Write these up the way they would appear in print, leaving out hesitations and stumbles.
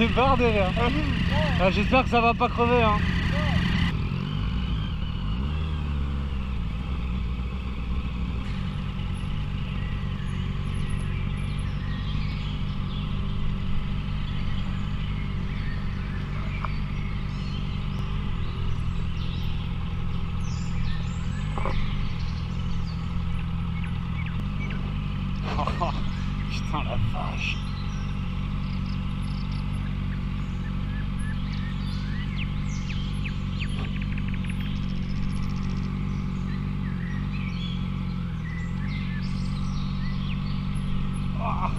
débordé là. Ah, j'espère que ça va pas crever hein. Oh, putain la vache. Oh.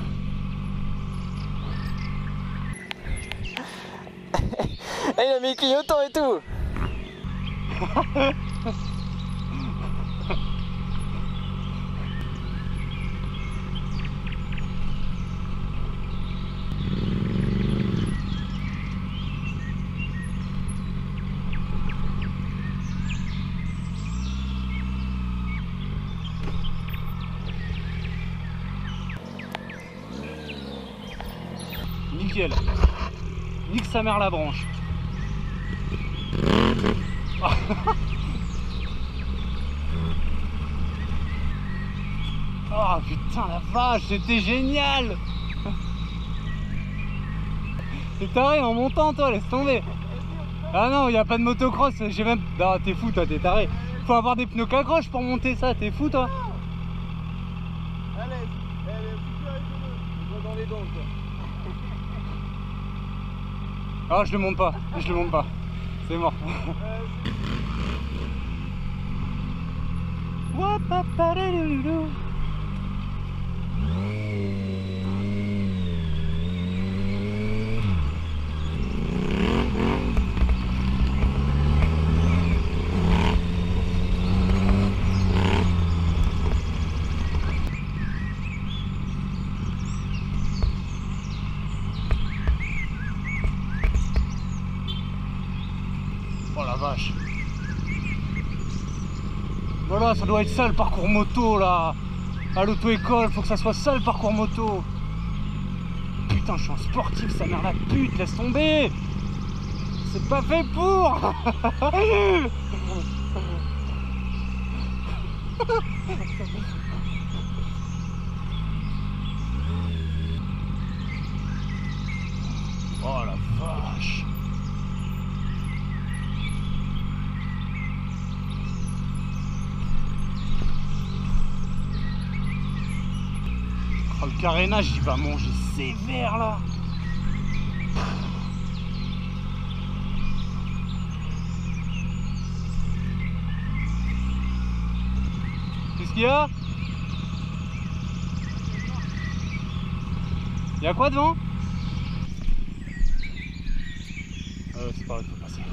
Il a mis le clignotant et tout. Nickel. Nique sa mère la branche. Oh putain la vache, c'était génial. T'es taré en montant toi, laisse tomber. Ah non, il n'y a pas de motocross, j'ai même... Non, t'es fou toi, t'es taré. Faut avoir des pneus qu'accroche pour monter ça, t'es fou toi. Allez, super rigolo. Je vois dans les dents quoi. Ah je le monte pas, c'est mort. Oh la vache. Voilà, ça doit être ça le parcours moto là. À l'auto-école, faut que ça soit ça le parcours moto. Putain, je suis un sportif, ça mère la pute, laisse tomber. C'est pas fait pour. Oh la vache. Oh, le carénage il va manger sévère là. Qu'est-ce qu'il y a? Il y a quoi devant? C'est par là qu'il faut passer.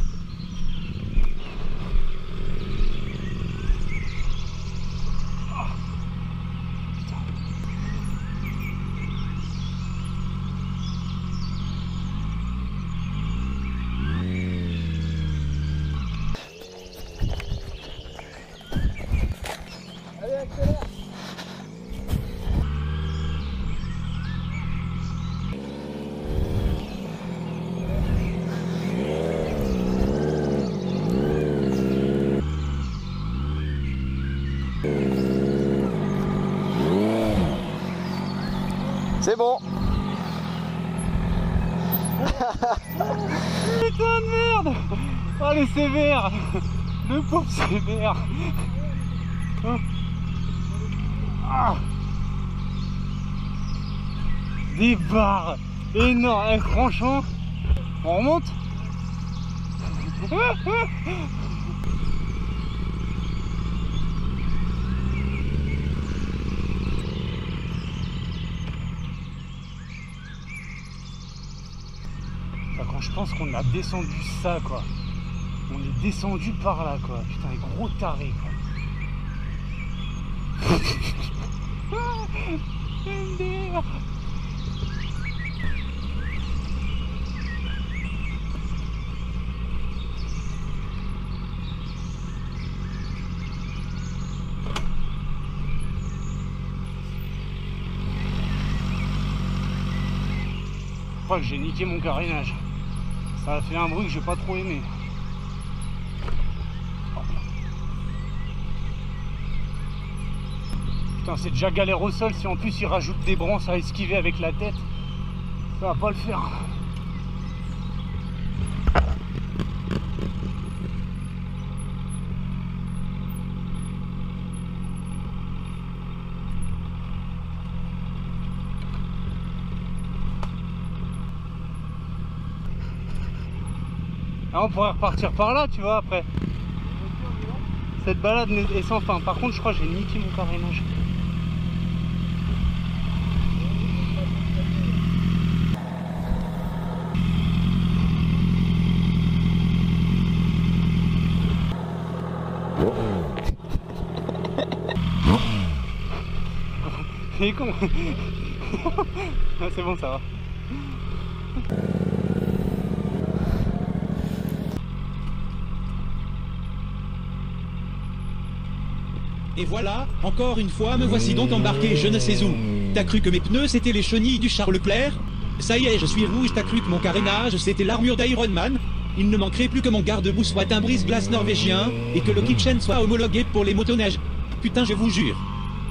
Allez, accélère. C'est bon. Putain de merde. Oh le sévère. Le pauvre sévère. Ah. Des barres énormes. Eh, franchement, on remonte. Quand je pense qu'on a descendu ça quoi, on est descendu par là quoi, putain les gros tarés quoi. MDR. crois que j'ai niqué mon carénage. Ça a fait un bruit que j'ai pas trop aimé. Putain, c'est déjà galère au sol. Si en plus il rajoute des branches à esquiver avec la tête, ça va pas le faire. Ah, on pourrait repartir par là, tu vois, après. Cette balade est sans fin. Par contre, je crois que j'ai niqué mon carénage. Il est con. Ah, c'est bon, ça va. Et voilà, encore une fois, me voici donc embarqué je ne sais où. T'as cru que mes pneus c'était les chenilles du Charles Leclerc? Ça y est, je suis rouge, t'as cru que mon carénage c'était l'armure d'Iron Man? Il ne manquerait plus que mon garde-boue soit un brise-glace norvégien, et que le kitchen soit homologué pour les motoneiges. Putain, je vous jure.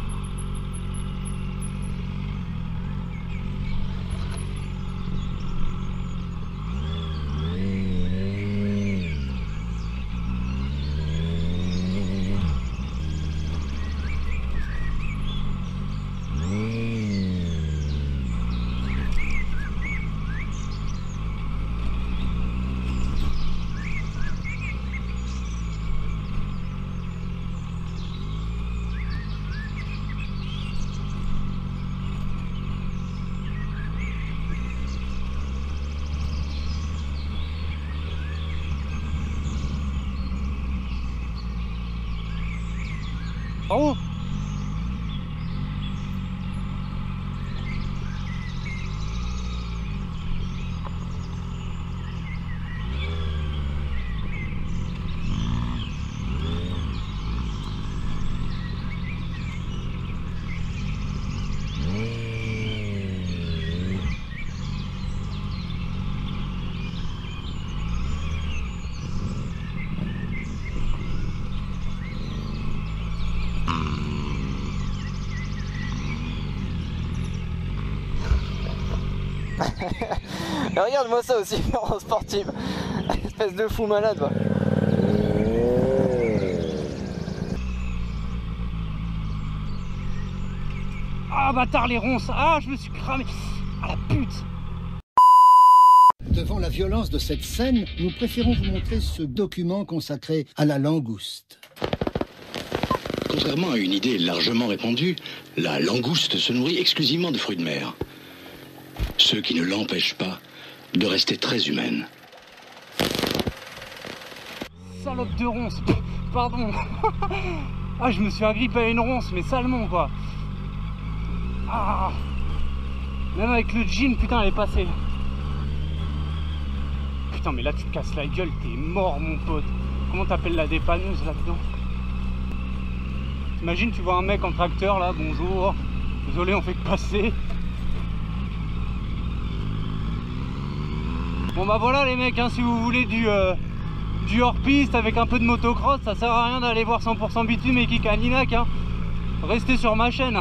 Oh! Regarde-moi ça aussi en sportive. Espèce de fou malade, va. Ah bâtard les ronces. Ah, je me suis cramé. Ah la pute. Devant la violence de cette scène, nous préférons vous montrer ce document consacré à la langouste. Contrairement à une idée largement répandue, la langouste se nourrit exclusivement de fruits de mer. Ce qui ne l'empêche pas de rester très humaine. Salope de ronce. Pardon. Ah, je me suis agrippé à une ronce, mais salement quoi. Ah. Même avec le jean, putain, elle est passée. Putain, mais là tu te casses la gueule, t'es mort mon pote. Comment t'appelles la dépanneuse là-dedans? T'imagines, tu vois un mec en tracteur là, bonjour. Désolé, on fait que passer. Bon bah voilà les mecs, hein, si vous voulez du hors-piste avec un peu de motocross, ça sert à rien d'aller voir 100% bitume et kick à Ninac, hein. Restez sur ma chaîne.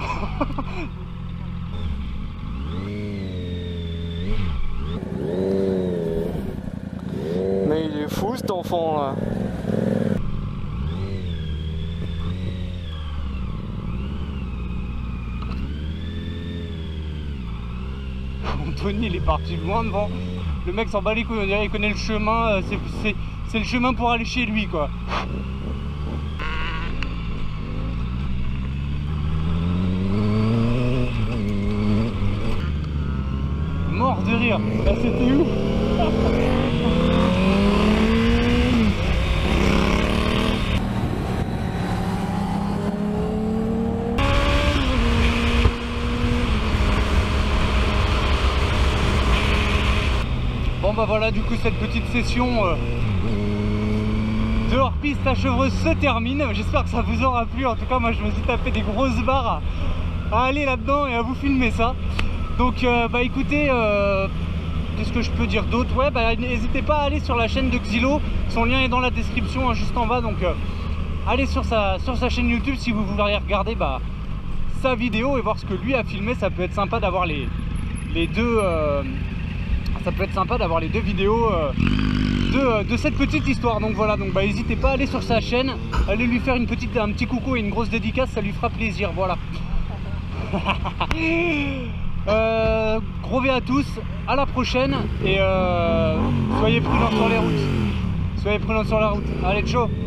Mais il est fou cet enfant là. Anthony il est parti loin devant. Le mec s'en bat les couilles, on dirait qu'il connaît le chemin, c'est le chemin pour aller chez lui quoi. Mort de rire, là c'était ouf. Bon bah voilà, du coup cette petite session de hors-piste à Chevreuse se termine. J'espère que ça vous aura plu. En tout cas moi je me suis tapé des grosses barres à aller là-dedans et à vous filmer ça. Donc bah écoutez, qu'est-ce que je peux dire d'autre? Ouais, bah n'hésitez pas à aller sur la chaîne de Xilo, son lien est dans la description, hein, juste en bas, donc allez sur sa chaîne YouTube si vous voulez regarder bah, sa vidéo et voir ce que lui a filmé. Ça peut être sympa d'avoir les deux ça peut être sympa d'avoir les deux vidéos de cette petite histoire. Donc voilà, donc bah n'hésitez pas à aller sur sa chaîne, allez lui faire un petit coucou et une grosse dédicace, ça lui fera plaisir. Voilà. Gros V à tous, à la prochaine et soyez prudents sur les routes. Soyez prudents sur la route. Allez, ciao.